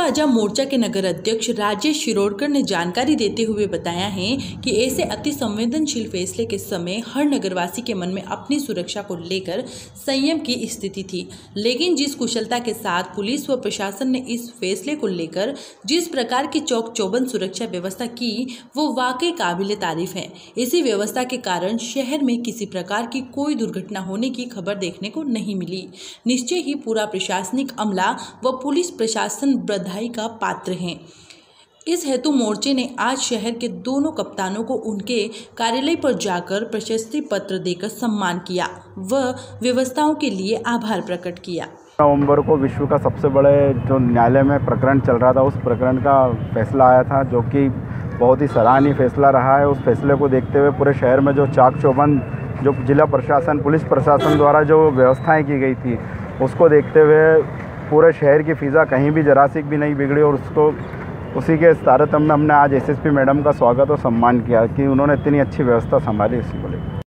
राजा मोर्चा के नगर अध्यक्ष राजेश शिरोडकर ने जानकारी देते हुए बताया है कि ऐसे अति संवेदनशील फैसले के समय हर नगरवासी के मन में अपनी सुरक्षा को लेकर संयम की स्थिति थी, लेकिन जिस कुशलता के साथ पुलिस व प्रशासन ने इस फैसले को लेकर जिस प्रकार की चौक चौबंद सुरक्षा व्यवस्था की वो वाकई काबिले तारीफ है। इसी व्यवस्था के कारण शहर में किसी प्रकार की कोई दुर्घटना होने की खबर देखने को नहीं मिली। निश्चय ही पूरा प्रशासनिक अमला व पुलिस प्रशासन बधाई का पात्र हैं। इस हेतु मोर्चे ने आज शहर के दोनों कप्तानों को उनके कार्यालय पर जाकर प्रशस्ति पत्र देकर सम्मान किया व व्यवस्थाओं के लिए आभार प्रकट किया। नवंबर को विश्व का सबसे बड़े जो न्यायालय में प्रकरण चल रहा था, उस प्रकरण का फैसला आया था, जो कि बहुत ही सराहनीय फैसला रहा है। उस फैसले को देखते हुए पूरे शहर में जो चाक चौबंद जो जिला प्रशासन पुलिस प्रशासन द्वारा जो व्यवस्थाएं की गई थी, उसको देखते हुए पूरे शहर की फ़िज़ा कहीं भी जरासिक भी नहीं बिगड़ी और उसी के तारतम्य में हमने आज एसएसपी मैडम का स्वागत और सम्मान किया कि उन्होंने इतनी अच्छी व्यवस्था संभाली। इसी को लेकर